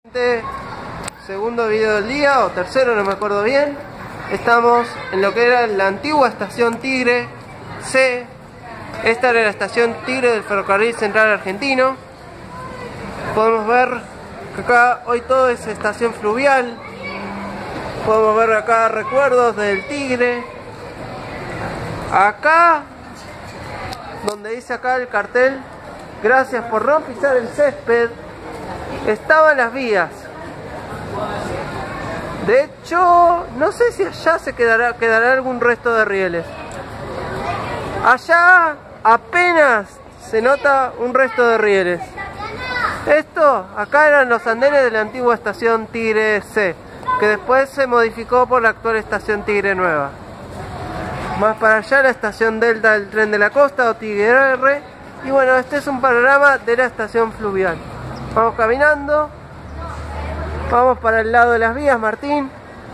Segundo video del día, o tercero, no me acuerdo bien. Estamos en lo que era la antigua estación Tigre C. Esta era la estación Tigre del Ferrocarril Central Argentino. Podemos ver que acá hoy todo es estación fluvial. Podemos ver acá recuerdos del Tigre. Acá, donde dice acá el cartel, gracias por no pisar el césped, estaban las vías. De hecho, no sé si allá se quedará algún resto de rieles. Allá apenas se nota un resto de rieles. Esto, acá eran los andenes de la antigua estación Tigre C, que después se modificó por la actual estación Tigre Nueva. Más para allá la estación Delta del Tren de la Costa o Tigre R. Y bueno, este es un panorama de la estación fluvial. Vamos caminando. Vamos para el lado de las vías, Martín.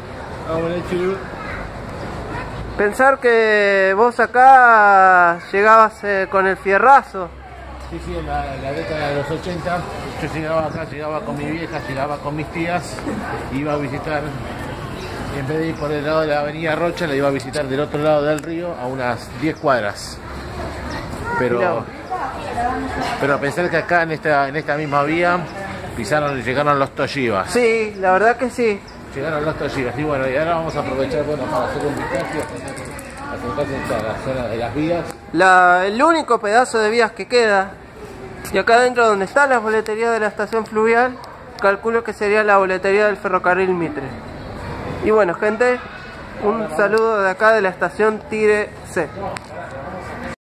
Pensar que vos acá llegabas con el fierrazo. Sí, en la década de los 80 yo llegaba acá, llegaba con mi vieja, llegaba con mis tías, iba a visitar, en vez de ir por el lado de la avenida Rocha, la iba a visitar del otro lado del río, a unas 10 cuadras. Pero pensar que acá en esta misma vía llegaron los Toshibas. Sí, la verdad que sí. Llegaron los Toshibas. Y bueno, y ahora vamos a aprovechar para hacer un vistazo a la zona de las vías. El único pedazo de vías que queda. Y acá adentro donde está la boletería de la estación fluvial, calculo que sería la boletería del ferrocarril Mitre. Y bueno, gente, un saludo de acá de la estación Tigre C.